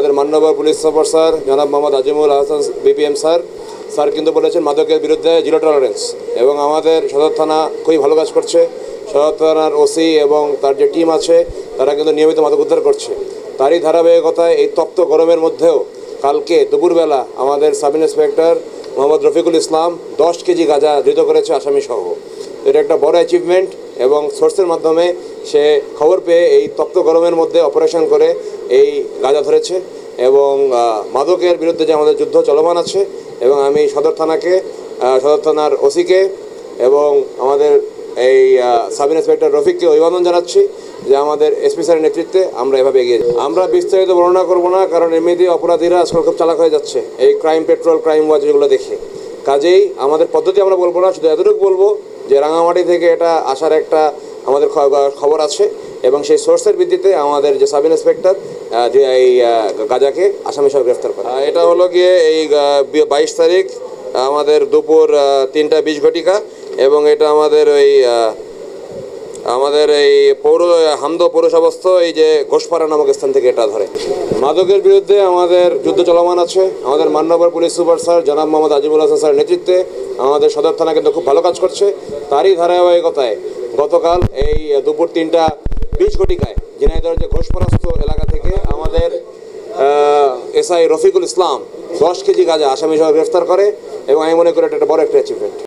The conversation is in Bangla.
আমাদের মান্যবর পুলিশ সুপার স্যার জনাব মোহাম্মদ আজিমুল হাসান বিপিএম স্যার কিন্তু বলেছেন মাদকের বিরুদ্ধে জিরো টলারেন্স, এবং আমাদের সদর থানা খুবই ভালো কাজ করছে। সদর থানার ওসি এবং তার যে টিম আছে তারা কিন্তু নিয়মিত মাদক উদ্ধার করছে। তারই ধারাবাহিকতায় এই তপ্ত গরমের মধ্যেও কালকে দুপুরবেলা আমাদের sub inspector Mohammad Rafiqul Islam 10 KG গাঁজা ধৃত করেছে আসামিসহ। এটা একটা বড় অ্যাচিভমেন্ট, এবং সোর্সের মাধ্যমে সে খবর পেয়ে এই তপ্ত গরমের মধ্যে অপারেশন করে এই গাঁজা ধরেছে। এবং মাদকের বিরুদ্ধে যে আমাদের যুদ্ধ চলমান আছে, এবং আমি সদর থানার ওসিকে এবং আমাদের এই সাব ইন্সপেক্টর রফিককে অভিবাদন জানাচ্ছি যে আমাদের এসপি স্যারের নেতৃত্বে আমরা এভাবে এগিয়ে যাই। আমরা বিস্তারিত বর্ণনা করব না, কারণ এমনিতে অপরাধীরা আজকাল খুব চালাক হয়ে যাচ্ছে এই ক্রাইম পেট্রোল, ক্রাইম ওয়াচ এগুলো দেখে। কাজেই আমাদের পদ্ধতি আমরা বলবো না, শুধু এতটুকু বলবো যে রাঙামাটি থেকে এটা আসার একটা আমাদের খবর আছে, এবং সেই সোর্সের ভিত্তিতে আমাদের যে সাব ইন্সপেক্টর যে এই গাঁজাকে আসামি সহ গ্রেফতার করে। এটা হলো গিয়ে এই 22 তারিখ আমাদের দুপুর 3টা 20 ঘটিকা, এবং এটা আমাদের এই হামদো পৌরসভাস্থ এই যে ঘোষপাড়া নামক স্থান থেকে এটা ধরে। মাদকের বিরুদ্ধে আমাদের যুদ্ধ চলমান আছে। আমাদের মান্যবর পুলিশ সুপার স্যার জনাব মোহাম্মদ আজিমুল হাসান স্যারের নেতৃত্বে আমাদের সদর থানা কিন্তু খুব ভালো কাজ করছে। তারই ধারাবাহিকতায় গতকাল এই দুপুর 3টা 20 ঘটিকায় ঝিনাইদহের যে ঘোষপাড়াস্থ এলাকা থেকে আমাদের এসআই রফিকুল ইসলাম 10 কেজি গাঁজা আসামি সহ গ্রেফতার করে, এবং আমি মনে করি এটা একটা বড় একটা অ্যাচিভমেন্ট।